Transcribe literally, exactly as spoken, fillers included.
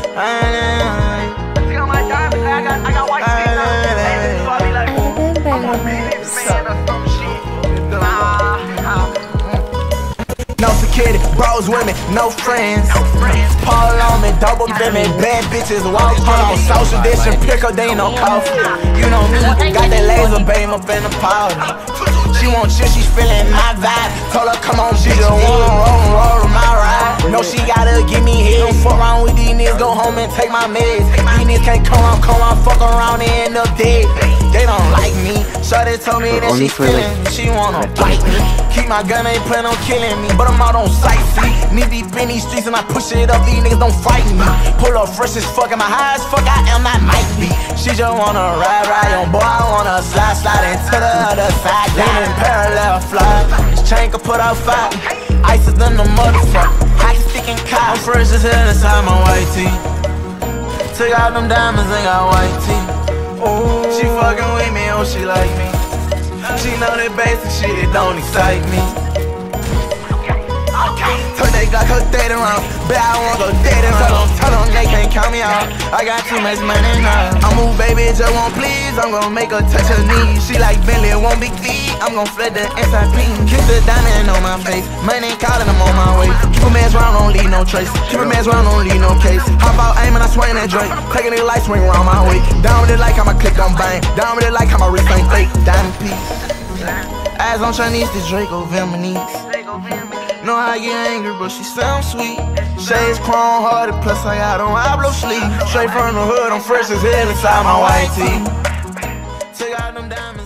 See on my diamonds, I got, I got white teeth now. And so I be like, ooh, I'm a million man or some shit. Nah. No security, bros with me, no friends. Paul on me, double bim me, bad bitches walk on social distance, pick up, they ain't no coffee. You know me, got that laser beam up in the powder. She want shit, she's feeling my vibe. Told her come on, she just wanna roll and roll to my ride. No, she gotta give me head. Don't fuck around with these niggas, go home and take my meds. These niggas can't come on, come on, fuck around and end up dead. They don't like me. Shawty told me that she feeling me, she wanna bite me. Keep my gun, ain't plan on killing me, but I'm out on sightsee. Knee deep in these streets and I push it up, these niggas don't fight me. Pull up fresh as fuck, and my high as fuck, I am not Mike B. She just wanna ride, ride on, boy, I wanna slide, slide into the other side. Then in parallel fly, this chain can put out fire. Ice is than the motherfucker, hockey stick and cow. I'm fresh as hell inside my white tee. Took out them diamonds and got white tee. Ooh. She fucking with me, oh she like me. She know that basic shit, it don't excite me. Turn that Glock her dead around, bet I won't go dead around. Tell them they can't count me out, I got too much money now. I move baby, just won't please, I'm gon' make her touch her knees. She like Bentley, won't big feet, I'm gon' flood the inside clean. Kiss the diamond on my face, money calling, I'm on my way. Keep a man's round, don't leave no trace. Keep a man's round, don't leave no case. Hop out, aim and I swing that Drake. Taking the light, swing around my way. Down with it like I'ma click on bang. Down with it like how my wrist ain't fake. Diamond piece. Eyes on Chinese, this Draco Vietnamese. Know how I get angry, but she sounds sweet. Shades chrome hearted, plus I got on I blow sleep. Straight from the hood, I'm fresh as hell inside my white tee. Take out them diamonds.